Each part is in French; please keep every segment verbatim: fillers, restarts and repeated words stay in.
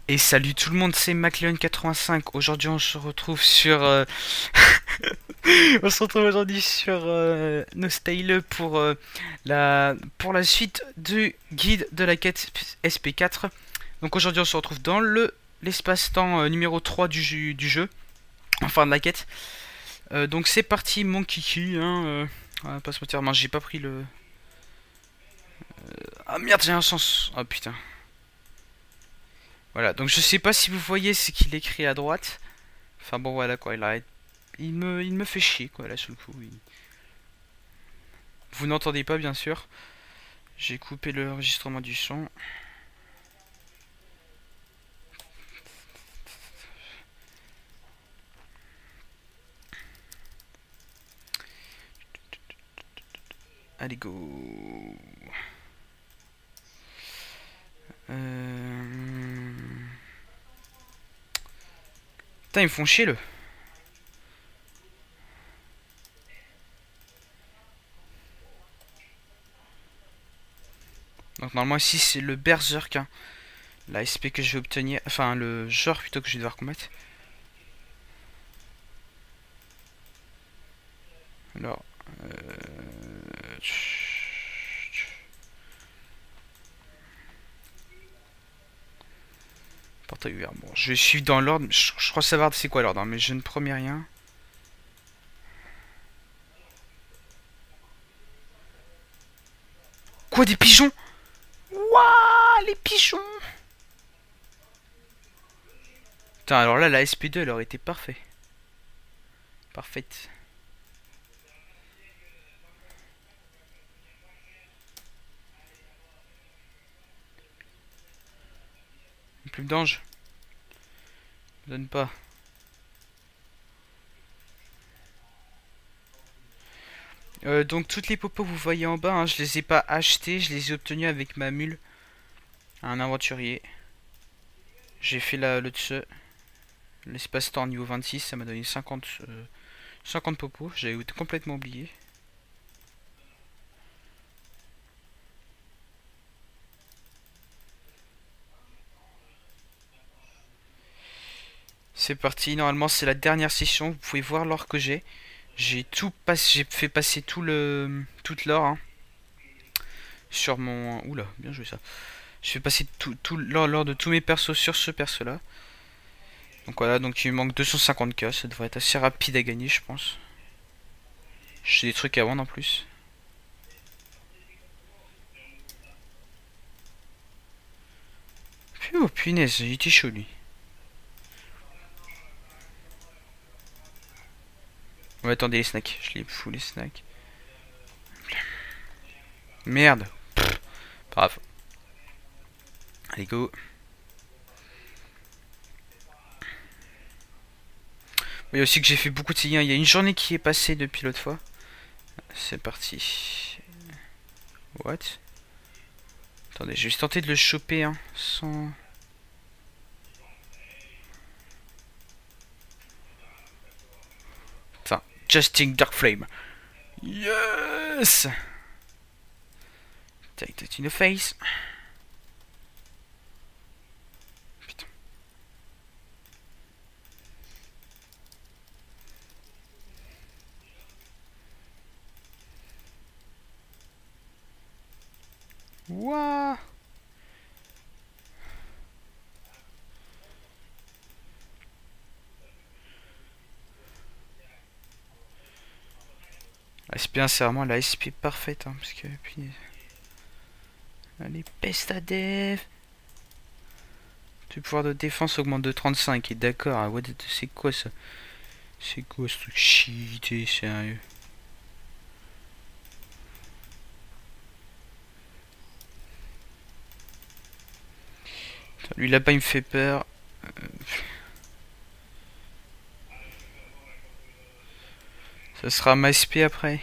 Et salut tout le monde, c'est MacLeon quatre-vingt-cinq. Aujourd'hui, on se retrouve sur, euh, on se retrouve aujourd'hui sur euh, Nostale pour euh, la pour la suite du guide de la quête S P quatre. Donc aujourd'hui, on se retrouve dans le l'espace-temps euh, numéro trois du jeu, du jeu, enfin de la quête. Euh, donc c'est parti, mon kiki. Hein, euh, on va pas se mentir, moi j'ai pas pris le. Ah merde, j'ai un sens. Oh putain. Voilà, donc je sais pas si vous voyez ce qu'il écrit à droite. Enfin bon, voilà quoi, il arrête. Il me, il me fait chier quoi, là sur le coup. Il... Vous n'entendez pas bien sûr. J'ai coupé l'enregistrement du son. Allez go. Euh... Putain, ils me font chier le. Donc normalement ici c'est le berserk, hein. La S P que je vais obtenir, enfin le genre plutôt que je vais devoir combattre. Alors, euh... portail ouvert. Bon, je suis dans l'ordre. Je, je crois savoir c'est quoi l'ordre, hein, mais je ne promets rien. Quoi, des pigeons? Waouh, les pigeons! Putain, alors là, la S P deux, elle aurait été parfaite. Parfaite. Une plume d'ange. Donne pas. Euh, donc toutes les popos que vous voyez en bas, hein, je les ai pas achetées, je les ai obtenues avec ma mule. Un aventurier. J'ai fait la, le dessus. L'espace-temps niveau vingt-six, ça m'a donné cinquante, euh, cinquante popos, j'avais complètement oublié. C'est parti, normalement c'est la dernière session, vous pouvez voir l'or que j'ai. J'ai tout passé, j'ai fait passer tout le toute l'or hein, sur mon. Oula, bien joué ça. Je fais passer tout, tout l'or de tous mes persos sur ce perso là. Donc voilà, donc il me manque deux cent cinquante K, ça devrait être assez rapide à gagner je pense. J'ai des trucs à vendre en plus. Oh punaise, il était chaud lui. Ouais, attendez les snacks, je les fous les snacks. Merde. Pff, pas grave. Allez go. Vous voyez aussi que j'ai fait beaucoup de signes. Il y a une journée qui est passée depuis l'autre fois. C'est parti. What? Attendez, je vais juste tenter de le choper hein, sans... Enfin, Justing Dark Flame. Yes! Take that in the face. Putain. Wouah! La S P un c'est vraiment la S P parfaite hein, parce que puis... Allez, peste à dev. Le pouvoir de défense augmente de trente-cinq et d'accord, hein, c'est quoi ça? C'est quoi ce truc cheaté, sérieux? Lui là-bas il me fait peur. Euh... Ça sera ma S P après.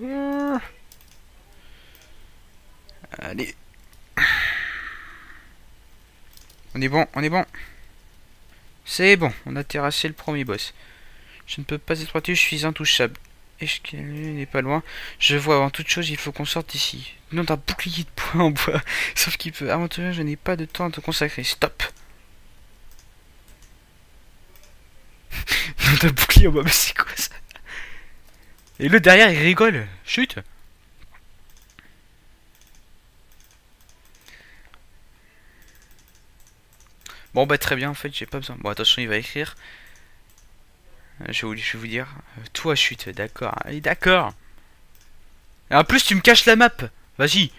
Allez. On est bon, on est bon. C'est bon, on a terrassé le premier boss. Je ne peux pas être battu, je suis intouchable. Escalier n'est pas loin. Je vois, avant toute chose, il faut qu'on sorte d'ici. Non, d'un bouclier de poing en bois. Sauf qu'il peut aventurer, je n'ai pas de temps à te consacrer. Stop. de bouclier en bas, mais c'est quoi ça? Et le derrière il rigole. Chut. Bon bah très bien en fait j'ai pas besoin. Bon attention il va écrire. Euh, Je vais vous, je vais vous dire. Euh, toi chute, d'accord. Allez d'accord. Et en plus tu me caches la map. Vas-y.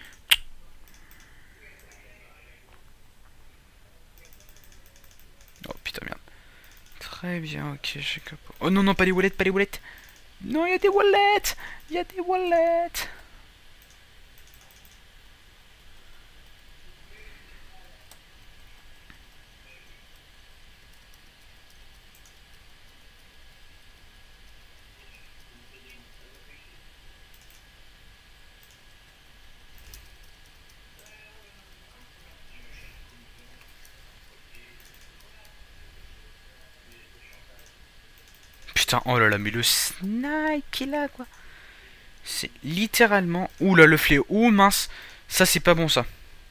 Oh putain merde. Très bien, ok, j'ai compris. Oh non, non, pas les wallets, pas les wallets. Non, il y a des wallets. Il y a des wallets. Putain, oh là là, mais le snipe qu'il a quoi. C'est littéralement... Ouh là, le fléau. Ouh mince. Ça, c'est pas bon ça.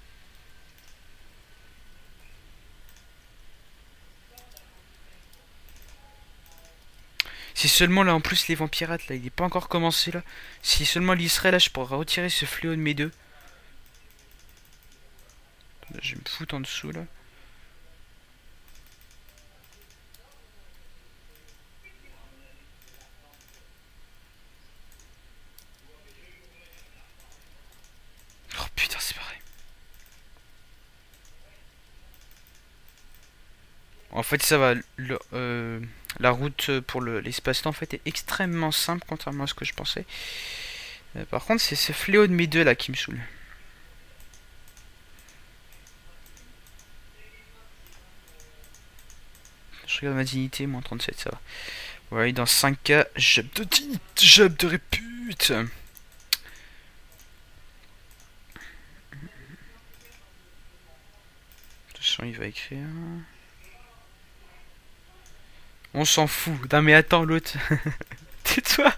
Si seulement là en plus les vampirates là, il est pas encore commencé là. Si seulement il y serait là, je pourrais retirer ce fléau de mes deux. Je vais me foutre en dessous là. Oh putain, c'est pareil. En fait, ça va. Le, euh, la route pour l'espace-temps en fait est extrêmement simple, contrairement à ce que je pensais. Euh, par contre, c'est ce fléau de mes deux là qui me saoule. Je regarde ma dignité, moins trente-sept, ça va. Ouais, dans cinq K, job de dignité, job de répute. Attention, il va écrire. On s'en fout. Non mais attends, l'autre. Tais-toi.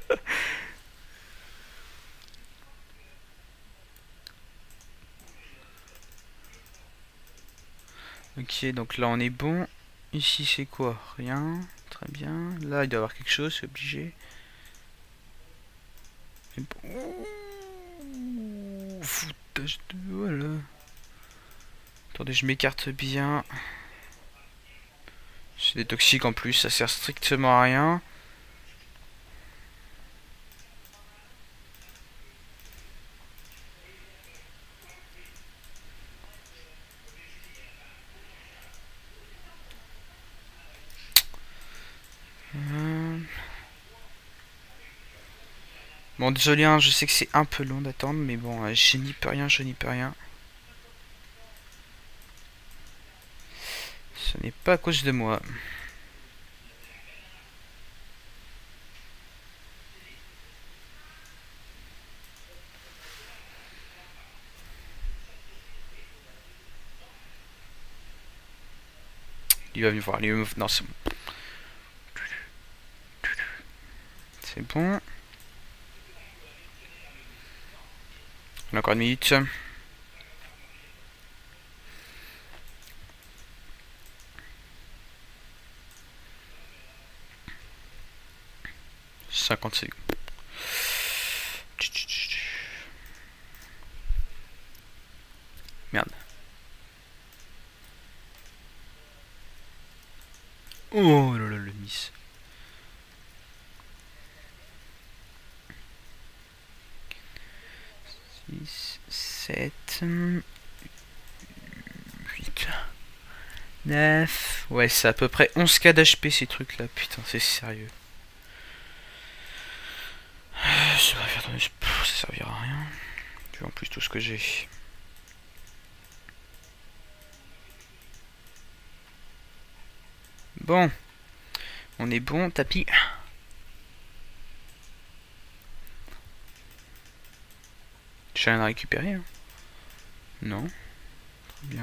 Ok, donc là on est bon. Ici c'est quoi? Rien. Très bien. Là il doit y avoir quelque chose, c'est obligé. Ouh, foutage de... Voilà. Attendez, je m'écarte bien. C'est des toxiques en plus, ça sert strictement à rien. Hum. Bon, désolé, hein, je sais que c'est un peu long d'attendre, mais bon, euh, je n'y peux rien, je n'y peux rien. Ce n'est pas à cause de moi. Il va venir voir, lui, non, c'est bon. C'est bon. On a encore une minute. cinquante secondes. Merde. Oh là là, le miss. six, sept, huit, neuf. Ouais, c'est à peu près onze K d'H P ces trucs là. Putain, c'est sérieux. Ça va faire... Ça servira à rien. Tu vois en plus tout ce que j'ai. Bon. On est bon, tapis. J'ai rien à récupérer. Hein. Non. Très bien.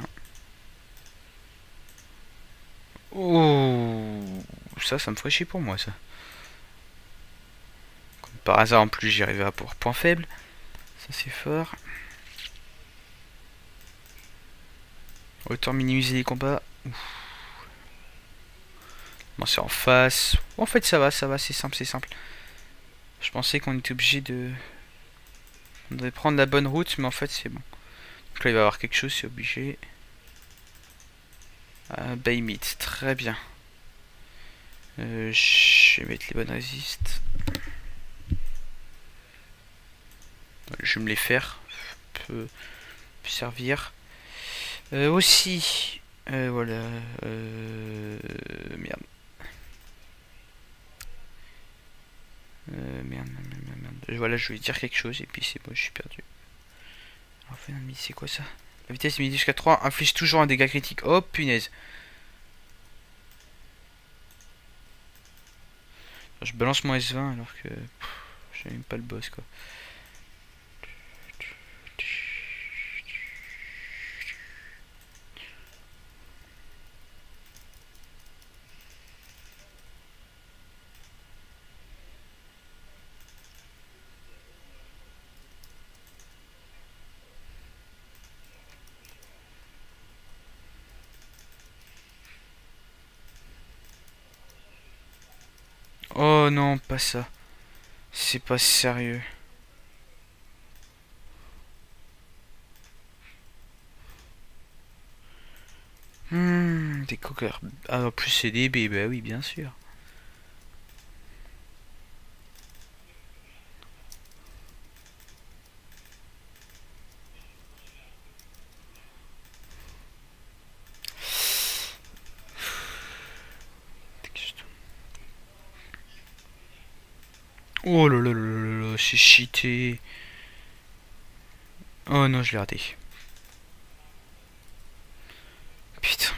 Oh. Ça, ça me ferait chier pour moi, ça. Comme par hasard, en plus, j'y arrivais à pour point faible. Ça, c'est fort. Autant minimiser les combats. Ouf. Bon, c'est en face. En fait, ça va, ça va, c'est simple, c'est simple. Je pensais qu'on était obligé de... On devait prendre la bonne route, mais en fait, c'est bon. Donc là, il va y avoir quelque chose, c'est obligé. Ah, Bay Meat, très bien. Euh, je vais mettre les bonnes résistes. Je vais me les faire. Peut, peut servir. Euh, aussi. Euh, voilà. Euh, merde. Euh, merde, merde, merde, merde. Voilà, je vais dire quelque chose et puis c'est bon, je suis perdu. Alors, c'est quoi ça? La vitesse limitée jusqu'à trois inflige toujours un dégât critique. Oh punaise. Je balance mon S vingt alors que j'ai même pas le boss quoi. Oh non, pas ça. C'est pas sérieux. Hmm, des coqueurs. Ah, en plus c'est des bébés, bah oui, bien sûr. Oh là là là là là, c'est cheaté. Oh non, je l'ai raté. Putain.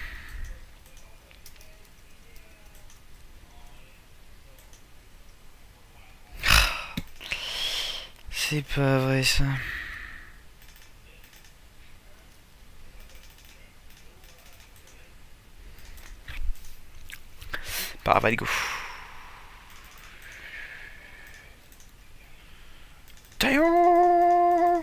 C'est pas vrai ça. Parabaligo. Taillon.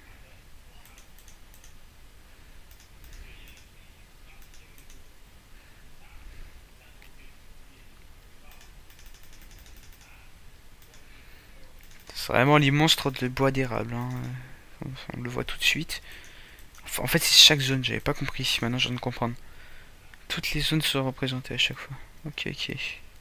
C'est vraiment les monstres de bois d'érable. Hein. On le voit tout de suite. Enfin, en fait, c'est chaque zone, j'avais pas compris. Maintenant, je viens de comprendre. Toutes les zones sont représentées à chaque fois. Ok, ok.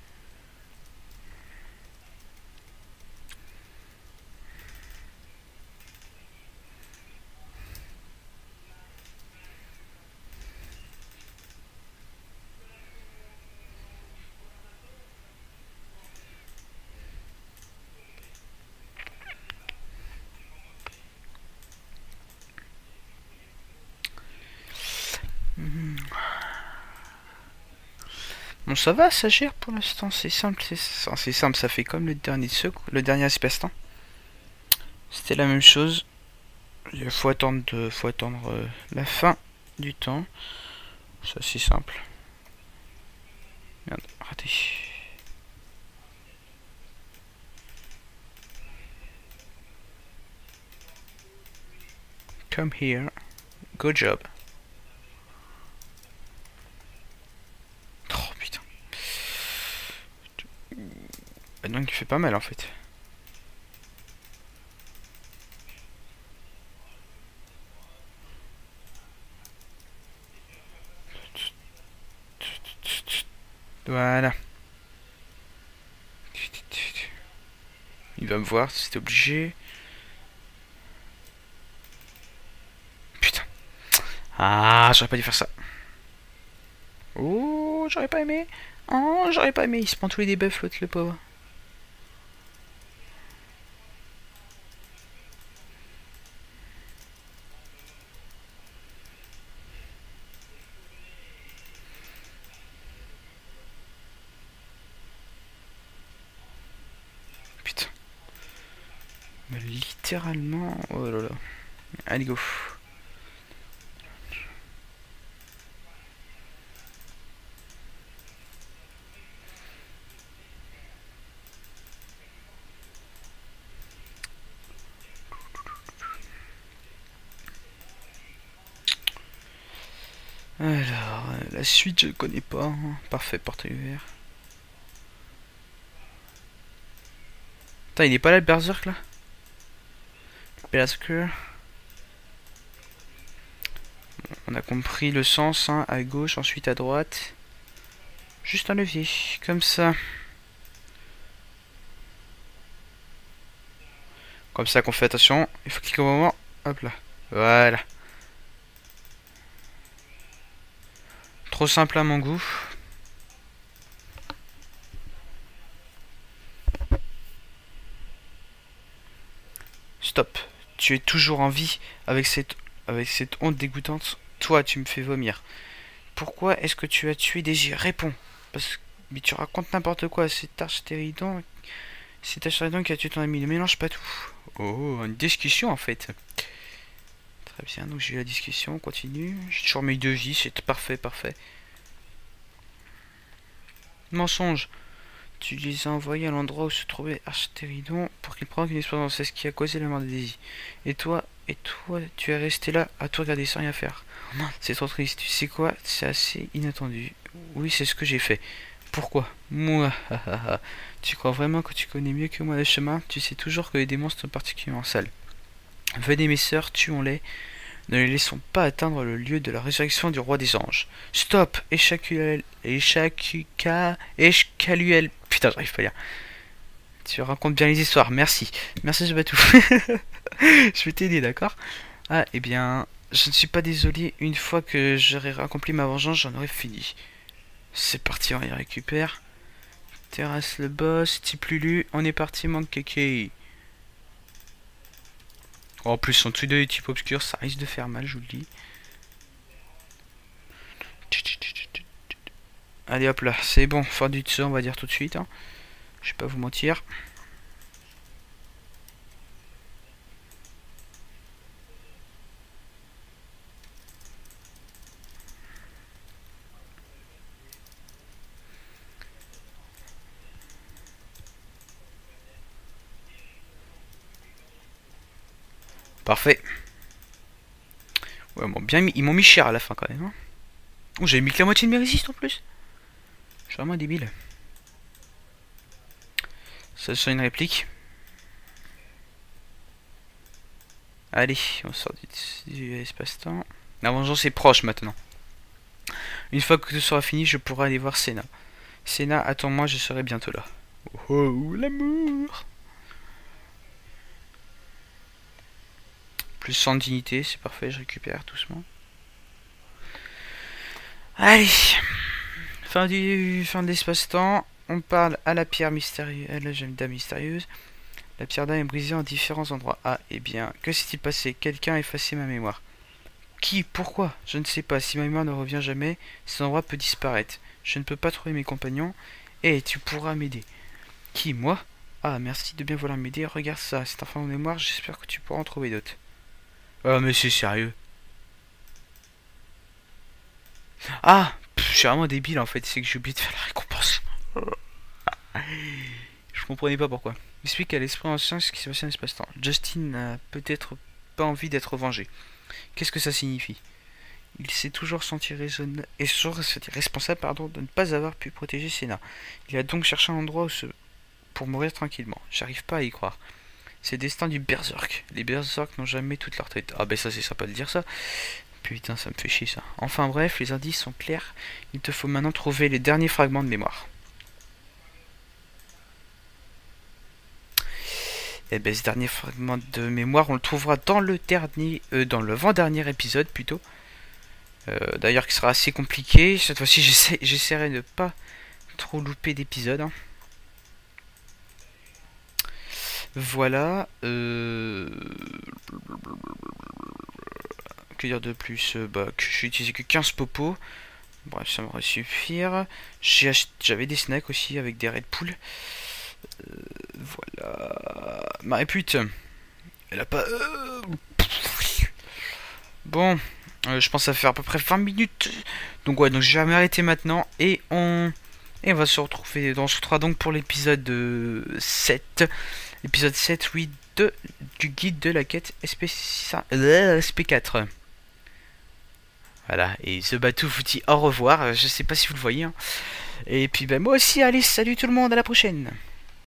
Bon, ça va, ça gère pour l'instant, c'est simple, c'est c'est simple, ça fait comme le dernier secours, le dernier espace-temps. C'était la même chose. Il faut attendre, de, faut attendre euh, la fin du temps. Ça, c'est simple. Merde, raté. Come here. Good job. Oh putain. Bah donc il fait pas mal en fait. Voilà. Il va me voir, c'est obligé. Putain. Ah, j'aurais pas dû faire ça. Oh, j'aurais pas aimé. Oh, j'aurais pas aimé. Il se prend tous les debuffs, l'autre, le pauvre. Putain. Mais littéralement. Oh là là. Allez, go. Alors, la suite, je connais pas. Hein. Parfait, porte ouvert. Putain, il est pas là le berserk là? Le berserker. On a compris le sens, hein, à gauche, ensuite à droite. Juste un levier, comme ça. Comme ça qu'on fait attention. Il faut cliquer au moment. Hop là. Voilà. Trop simple à mon goût. Stop. Tu es toujours en vie avec cette, avec cette honte dégoûtante. Toi, tu me fais vomir. Pourquoi est-ce que tu as tué Daisy? Réponds. Parce que mais tu racontes n'importe quoi. C'est Archéridon. C'est Archéridon qui a tué ton ami. Ne mélange pas tout. Oh, une discussion en fait. Très bien. Donc j'ai eu la discussion. On continue. J'ai toujours mes deux vies. C'est parfait, parfait. Mensonge. Tu les as envoyés à l'endroit où se trouvait Archéridon pour qu'il prenne une expérience. C'est ce qui a causé la mort de Daisy. Et toi, et toi, tu es resté là à tout regarder sans rien faire. C'est trop triste. Tu sais quoi? C'est assez inattendu. Oui, c'est ce que j'ai fait. Pourquoi? Moi, tu crois vraiment que tu connais mieux que moi le chemin? Tu sais toujours que les démons sont particulièrement sales. Venez mes sœurs, tuons-les. Ne les laissons pas atteindre le lieu de la résurrection du roi des anges. Stop! Échacuel... Échacuca... Échacuel... Putain, j'arrive pas à lire. Tu racontes bien les histoires, merci. Merci, je tout. Je vais t'aider, d'accord? Ah, eh bien... Je ne suis pas désolé. Une fois que j'aurai accompli ma vengeance, j'en aurai fini. C'est parti, on y récupère. Terrasse le boss, type Lulu. On est parti, manque kéké. En plus, son truc de type obscur, ça risque de faire mal, je vous le dis. Allez hop là, c'est bon, fin du dessus, on va dire tout de suite. Hein. Je vais pas vous mentir. Parfait. Ouais, bon, bien mis, ils m'ont mis cher à la fin quand même. Hein. Oh, j'avais mis que la moitié de mes résistes en plus. Je suis vraiment débile. Ça sent une réplique. Allez, on sort du, du espace-temps. La vengeance est proche maintenant. Une fois que tout sera fini, je pourrai aller voir Senna. Senna, attends-moi, je serai bientôt là. Oh, oh l'amour! Plus cent dignité, c'est parfait, je récupère doucement. Allez, fin du fin de l'espace-temps. On parle à la pierre mystérieuse, à la jeune dame mystérieuse. La pierre d'âme est brisée en différents endroits. Ah, eh bien, que s'est-il passé? Quelqu'un a effacé ma mémoire. Qui? Pourquoi? Je ne sais pas. Si ma mémoire ne revient jamais, cet endroit peut disparaître. Je ne peux pas trouver mes compagnons. Eh, tu pourras m'aider. Qui? Moi? Ah, merci de bien vouloir m'aider. Regarde ça, c'est un fragment de mémoire. J'espère que tu pourras en trouver d'autres. Oh, mais c'est sérieux. Ah, pff, je suis vraiment débile en fait. C'est que j'ai oublié de faire la récompense. Je comprenais pas pourquoi. Explique à l'esprit ancien ce qui s'est passé dans l'espace-temps. Justin n'a peut-être pas envie d'être vengé. Qu'est-ce que ça signifie? Il s'est toujours senti raisonnable et responsable pardon, de ne pas avoir pu protéger Senna. Il a donc cherché un endroit où se... pour mourir tranquillement. J'arrive pas à y croire. C'est le destin du berserk. Les berserk n'ont jamais toute leur tête. Ah ben ça c'est sympa de dire ça. Putain ça me fait chier ça. Enfin bref, les indices sont clairs. Il te faut maintenant trouver les derniers fragments de mémoire. Et ben ce dernier fragment de mémoire on le trouvera dans le dernier, euh, dans le avant-dernier épisode plutôt. Euh, D'ailleurs qui sera assez compliqué. Cette fois-ci j'essaierai de ne pas trop louper d'épisodes. Hein. Voilà. Euh... Que dire de plus? Bah, que j'ai utilisé que quinze popos. Bref, ça m'aurait suffire. J'avais des snacks aussi avec des Red Bull. Euh, voilà. Ma répute. Elle a pas... Euh... Bon. Euh, je pense à faire à peu près vingt minutes. Donc ouais, donc je vais m'arrêter maintenant. Et on... Et on va se retrouver... On se retrouvera donc pour l'épisode sept. Épisode sept, oui, de, du guide de la quête S P quatre. Voilà, et The Batou vous dit au revoir. Je sais pas si vous le voyez. Hein. Et puis ben moi aussi, allez, salut tout le monde, à la prochaine.